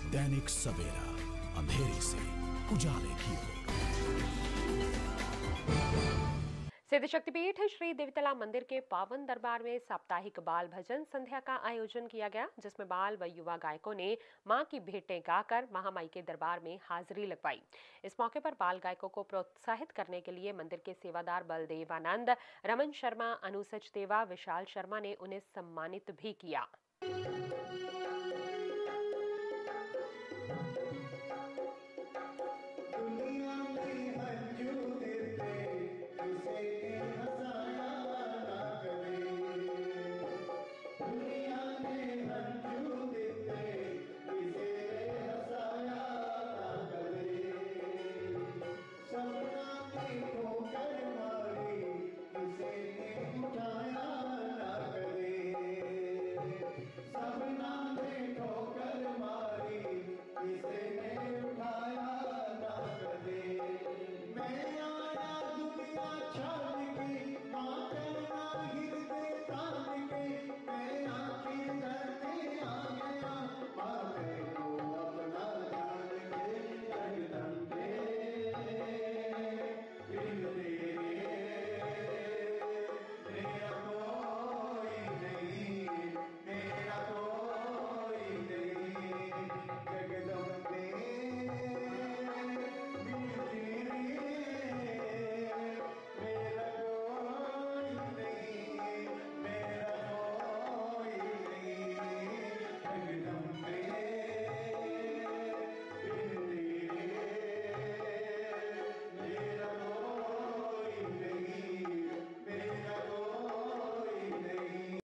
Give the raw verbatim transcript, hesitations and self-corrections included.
दैनिक सवेरा, अंधेरे से उजाले की ओर। सिद्ध शक्तिपीठ श्री देवीतला मंदिर के पावन दरबार में साप्ताहिक बाल भजन संध्या का आयोजन किया गया, जिसमें बाल व युवा गायकों ने मां की भेंटें गाकर महामाई के दरबार में हाजिरी लगवाई। इस मौके पर बाल गायकों को प्रोत्साहित करने के लिए मंदिर के सेवादार बलदेवानंद, रमन शर्मा, अनु सचदेवा, विशाल शर्मा ने उन्हें सम्मानित भी किया।